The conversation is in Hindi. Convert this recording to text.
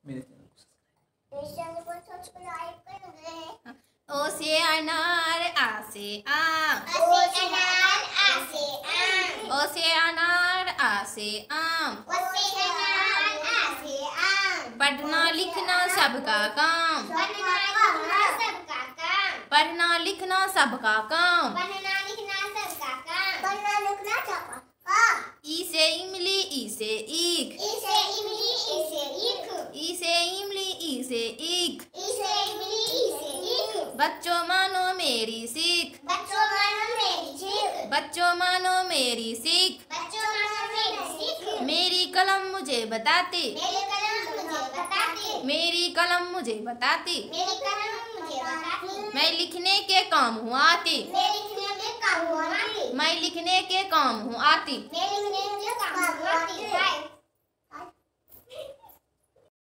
मेरे चैनल को सब्सक्राइब कर दे। ओ से अनार आ से आम, ओ से अनार आ से आम, ओ से अनार आ से आम, ओ से अनार आ से आम। पढ़ना लिखना सबका काम, पढ़ना लिखना सबका काम, पढ़ना लिखना सबका काम। पढ़ना लिखना सबका काम, पढ़ना लिखना सबका काम। ई से इमली ई से ईख, ई से इमली ई से ईख, ई से इमली ई से ईख। ई से इमली ई से ईख। बच्चों मानो मेरी सीख, बच्चों मानो मेरी सीख, बच्चों मानो मेरी सीख। बच्चों मानो मेरी सीख। मेरी कलम मुझे बताती, मेरी कलम मुझे बताती, मेरी कलम मुझे बताती। मेरी कलम मुझे बताती। मैं लिखने के काम हूँ आती, मैं लिखने के काम हूँ आती, मैं लिखने के काम हूँ आती। मैं लिखने के काम हूँ आती।